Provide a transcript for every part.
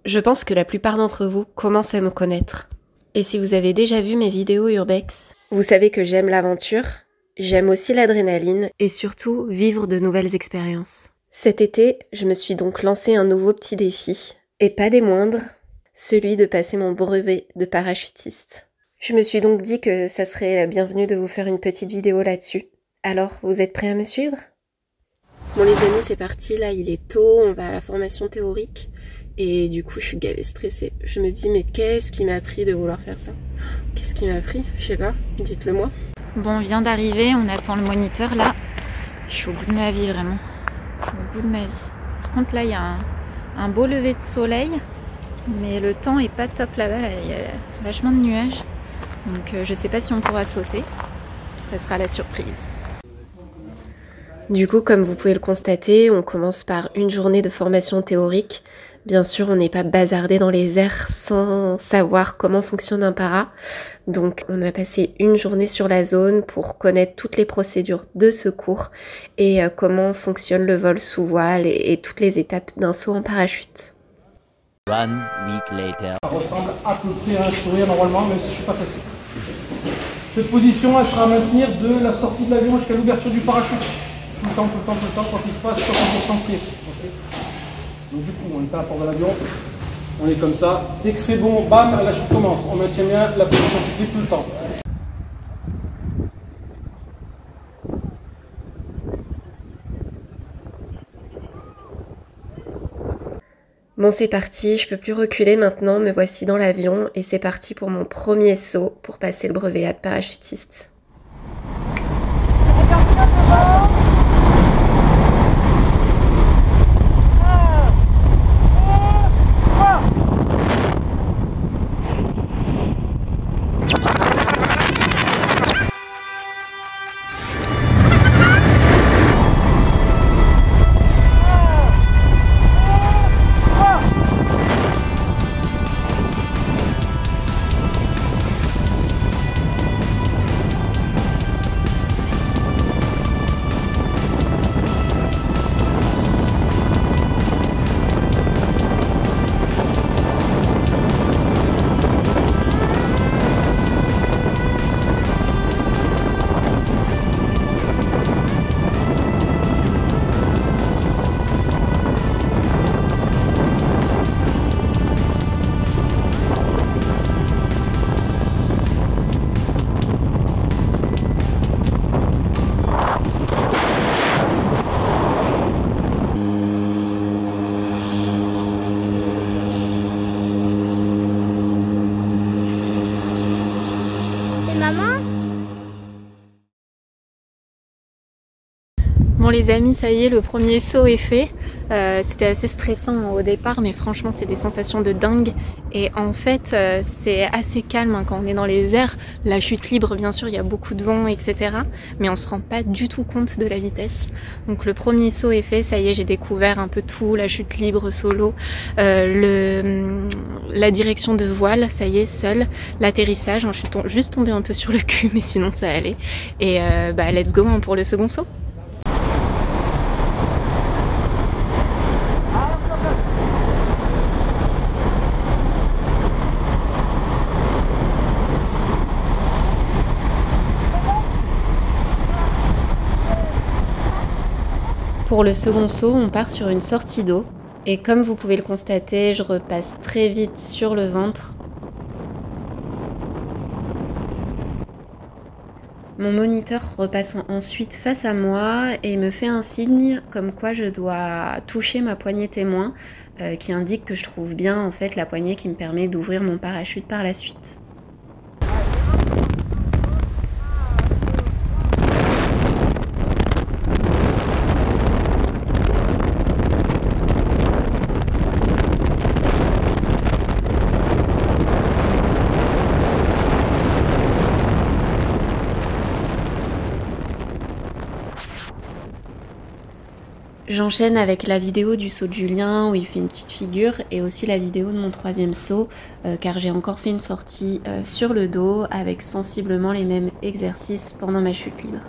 Je pense que la plupart d'entre vous commencent à me connaître. Et si vous avez déjà vu mes vidéos urbex, vous savez que j'aime l'aventure, j'aime aussi l'adrénaline et surtout vivre de nouvelles expériences. Cet été, je me suis donc lancé un nouveau petit défi, et pas des moindres, celui de passer mon brevet de parachutiste. Je me suis donc dit que ça serait la bienvenue de vous faire une petite vidéo là-dessus. Alors, vous êtes prêts à me suivre ? Bon les amis, c'est parti, là il est tôt, on va à la formation théorique. Et du coup, je suis gavée stressée. Je me dis, mais qu'est-ce qui m'a pris de vouloir faire ça? Qu'est-ce qui m'a pris? Je sais pas, dites-le moi. Bon, on vient d'arriver, on attend le moniteur là. Je suis au bout de ma vie, vraiment. Au bout de ma vie. Par contre, là, il y a un beau lever de soleil. Mais le temps est pas top là-bas, là, il y a vachement de nuages. Donc, je sais pas si on pourra sauter. Ça sera la surprise. Du coup, comme vous pouvez le constater, on commence par une journée de formation théorique. Bien sûr, on n'est pas bazardé dans les airs sans savoir comment fonctionne un para. Donc, on a passé une journée sur la zone pour connaître toutes les procédures de secours et comment fonctionne le vol sous voile et toutes les étapes d'un saut en parachute. 1 week later. Ça ressemble à peu près à un sourire normalement, même si je ne suis pas très sûr. Cette position, elle sera à maintenir de la sortie de l'avion jusqu'à l'ouverture du parachute. Tout le temps, quoi qu'il se passe, 60% pied. Okay. Donc du coup, on est à la porte de l'avion, on est comme ça. Dès que c'est bon, bam, la chute commence. On maintient bien la position chutée tout le temps. Bon, c'est parti, je peux plus reculer maintenant, me voici dans l'avion et c'est parti pour mon premier saut pour passer le brevet de parachutiste. Bon les amis, ça y est, le premier saut est fait. C'était assez stressant au départ, mais franchement c'est des sensations de dingue. Et en fait c'est assez calme hein, quand on est dans les airs. La chute libre, bien sûr, il y a beaucoup de vent, etc. Mais on se rend pas du tout compte de la vitesse. Donc le premier saut est fait, ça y est, j'ai découvert un peu tout, la chute libre, solo, la direction de voile, ça y est, seule, l'atterrissage. Je suis juste tombée un peu sur le cul, mais sinon ça allait. Et let's go hein, pour le second saut. Pour le second saut, on part sur une sortie d'eau et comme vous pouvez le constater, je repasse très vite sur le ventre. Mon moniteur repasse ensuite face à moi et me fait un signe comme quoi je dois toucher ma poignée témoin qui indique que je trouve bien en fait la poignée qui me permet d'ouvrir mon parachute par la suite. J'enchaîne avec la vidéo du saut de Julien où il fait une petite figure et aussi la vidéo de mon troisième saut car j'ai encore fait une sortie sur le dos avec sensiblement les mêmes exercices pendant ma chute libre.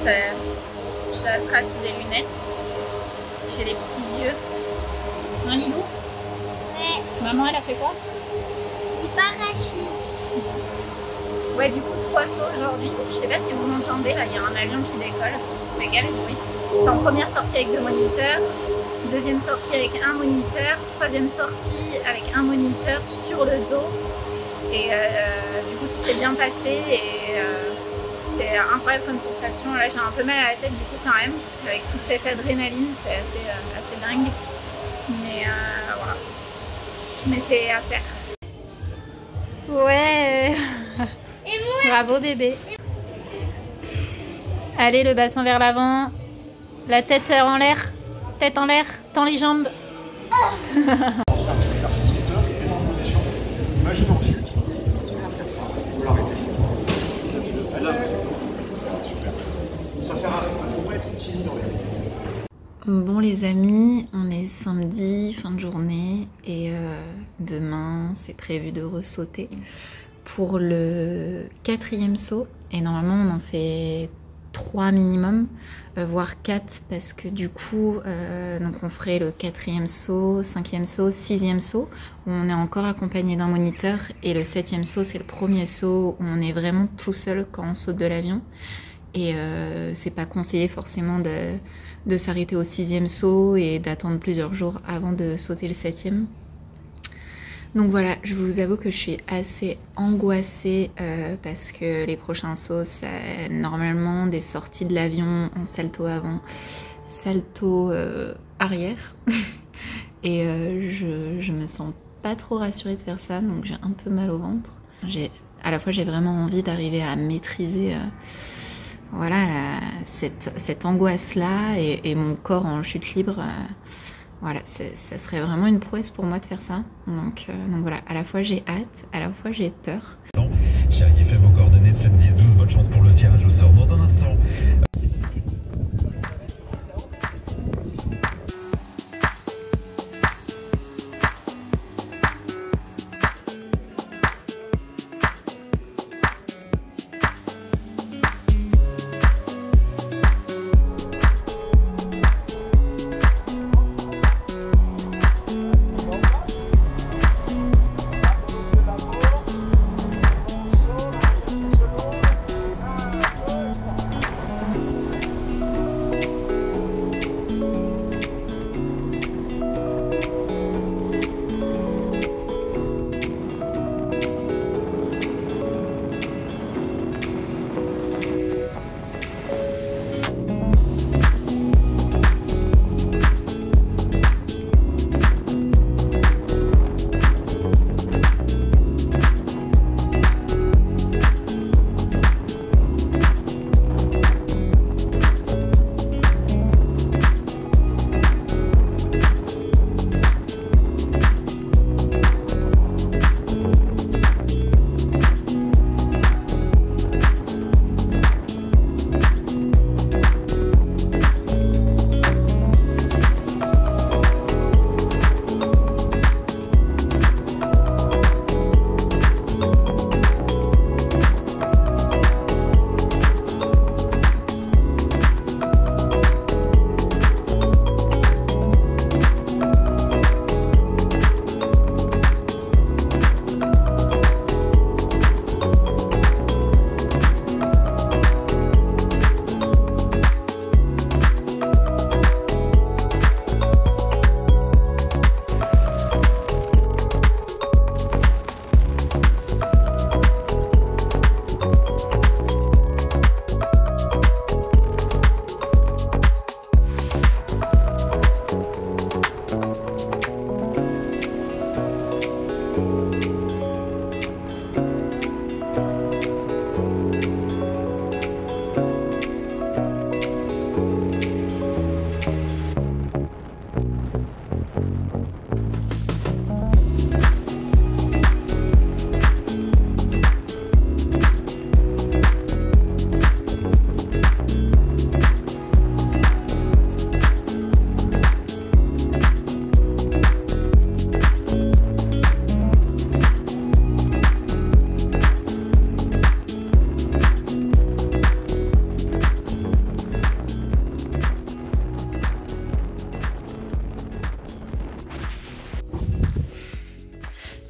j'ai la trace des lunettes. J'ai les petits yeux. Un Lilou? Ouais. Maman, elle a fait quoi? Du parachute. Ouais, du coup, 3 sauts aujourd'hui. Je sais pas si vous m'entendez, là, il y a un avion qui décolle. Ça fait galet de bruit. En première sortie avec 2 moniteurs, deuxième sortie avec un moniteur, troisième sortie avec un moniteur sur le dos. Et du coup, ça s'est bien passé et c'est incroyable comme sensation. Là, j'ai un peu mal à la tête du coup quand même, avec toute cette adrénaline, c'est assez dingue. Mais voilà. Mais c'est à faire. Ouais. Et moi? Bravo bébé. Allez, le bassin vers l'avant. La tête en l'air. Tête en l'air. Tends les jambes. On se fait un petit exercice hauteur, et en position. Imagine en chute. Ça va faire ça. Vous l'arrêtez. Super. Ça sert à rien. Il ne faut pas être timide dans les. Bon les amis, on est samedi, fin de journée, et demain c'est prévu de ressauter pour le 4e saut. Et normalement on en fait 3 minimum, voire 4 parce que du coup donc on ferait le 4e saut, 5e saut, 6e saut où on est encore accompagné d'un moniteur, et le 7e saut c'est le premier saut où on est vraiment tout seul quand on saute de l'avion. Et c'est pas conseillé forcément de s'arrêter au 6e saut et d'attendre plusieurs jours avant de sauter le 7e. Donc voilà, je vous avoue que je suis assez angoissée parce que les prochains sauts, c'est normalement des sorties de l'avion en salto avant, salto arrière. Et je me sens pas trop rassurée de faire ça, donc j'ai un peu mal au ventre. À la fois, j'ai vraiment envie d'arriver à maîtriser voilà, cette angoisse-là et mon corps en chute libre. Voilà, ça serait vraiment une prouesse pour moi de faire ça. Donc voilà, à la fois j'ai hâte, à la fois j'ai peur. Chérie, fais vos coordonnées 7, 10, 12, bonne chance pour le tirage au sort dans un instant.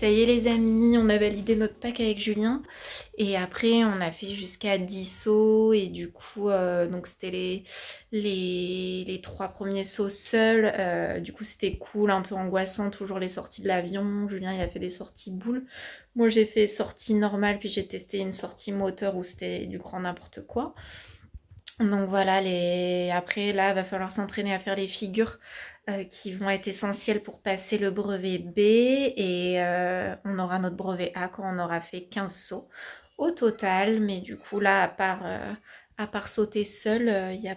ça y est les amis, on a validé notre pack avec Julien. Et après on a fait jusqu'à 10 sauts et du coup donc c'était les 3 premiers sauts seuls. Du coup c'était cool, un peu angoissant, toujours les sorties de l'avion. Julien il a fait des sorties boules. Moi j'ai fait sortie normale puis j'ai testé une sortie moteur où c'était du grand n'importe quoi. Donc voilà, après là va falloir s'entraîner à faire les figures qui vont être essentielles pour passer le brevet B et on aura notre brevet A quand on aura fait 15 sauts au total. Mais du coup là, à part sauter seul, il n'y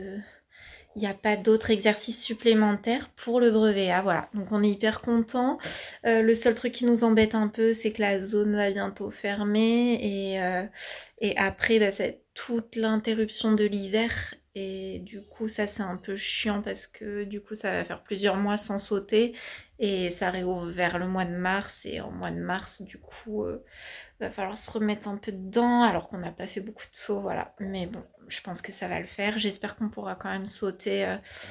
a pas d'autres exercices supplémentaires pour le brevet A. Voilà, donc on est hyper content. Le seul truc qui nous embête un peu, c'est que la zone va bientôt fermer et après, bah, ça va être toute l'interruption de l'hiver. Et du coup, ça c'est un peu chiant parce que du coup, ça va faire plusieurs mois sans sauter et ça réouvre vers le mois de mars. Et en mois de mars, du coup, va falloir se remettre un peu dedans alors qu'on n'a pas fait beaucoup de sauts, voilà. Mais bon, je pense que ça va le faire. J'espère qu'on pourra quand même sauter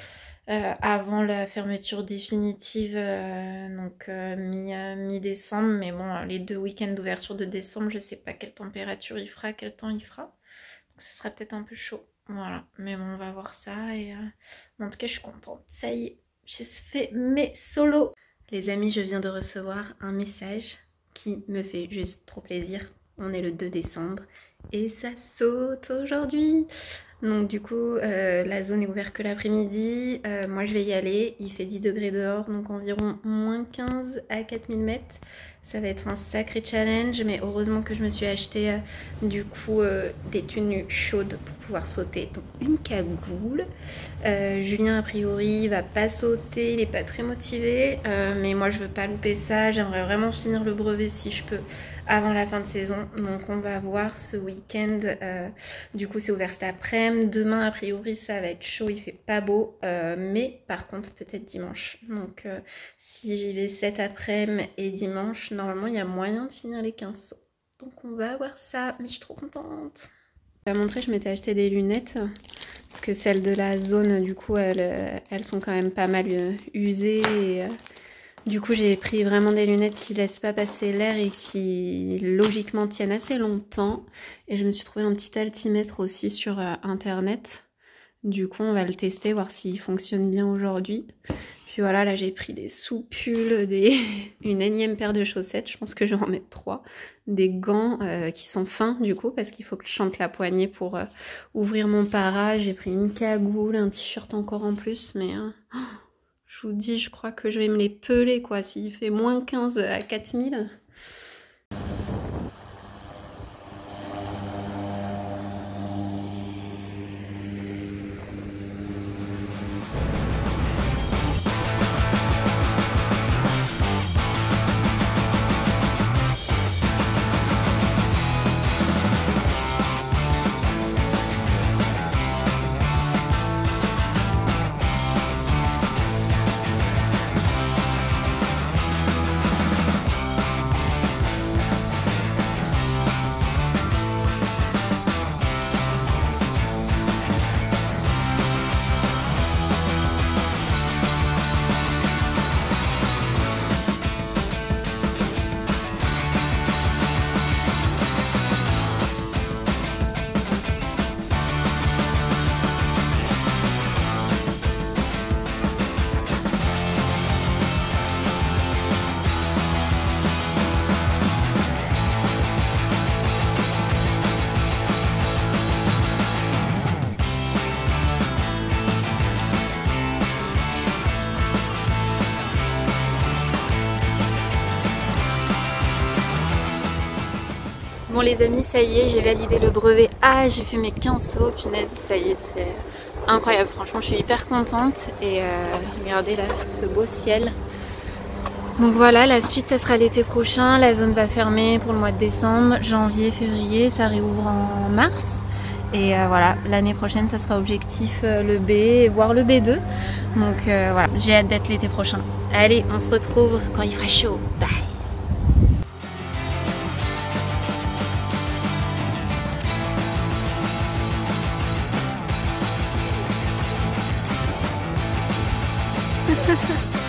avant la fermeture définitive, donc mi-décembre. Mais bon, les 2 week-ends d'ouverture de décembre, je sais pas quelle température il fera, quel temps il fera. Donc ça sera peut-être un peu chaud. Voilà, mais bon, on va voir ça et en tout cas, je suis contente. Ça y est, j'ai fait mes solos. Les amis, je viens de recevoir un message qui me fait juste trop plaisir. On est le 2 décembre et ça saute aujourd'hui. Donc du coup, la zone est ouverte que l'après-midi. Moi, je vais y aller. Il fait 10 degrés dehors, donc environ moins 15 à 4000 mètres. Ça va être un sacré challenge, mais heureusement que je me suis acheté du coup des tenues chaudes pour pouvoir sauter. Donc une cagoule. Julien a priori va pas sauter, il est pas très motivé, mais moi je veux pas louper ça. J'aimerais vraiment finir le brevet si je peux avant la fin de saison. Donc on va voir ce week-end. Du coup c'est ouvert cet après-midi. Demain a priori ça va être chaud, il fait pas beau, mais par contre peut-être dimanche. Donc si j'y vais cet après-midi et dimanche, normalement il y a moyen de finir les 15 sauts. Donc on va voir ça, mais je suis trop contente. Je vais montrer, je m'étais acheté des lunettes parce que celles de la zone du coup elles sont quand même pas mal usées et du coup j'ai pris vraiment des lunettes qui laissent pas passer l'air et qui logiquement tiennent assez longtemps. Et je me suis trouvé un petit altimètre aussi sur internet. Du coup on va le tester, voir s'il fonctionne bien aujourd'hui. Puis voilà, là j'ai pris des soupules, une énième paire de chaussettes, je pense que je vais en mettre 3. Des gants qui sont fins du coup, parce qu'il faut que je chante la poignée pour ouvrir mon para. J'ai pris une cagoule, un t-shirt encore en plus, mais je vous dis, je crois que je vais me les peler quoi, s'il fait moins 15 à 4000. Bon les amis, ça y est, j'ai validé le brevet A, j'ai fait mes 15 sauts, punaise, ça y est, c'est incroyable, franchement je suis hyper contente. Et regardez là, ce beau ciel. Donc voilà, la suite ça sera l'été prochain, la zone va fermer pour le mois de décembre, janvier, février, ça réouvre en mars. Et voilà, l'année prochaine ça sera objectif le B, voire le B2. Donc voilà, j'ai hâte d'être l'été prochain. Allez, on se retrouve quand il fera chaud, bye. Ha ha ha.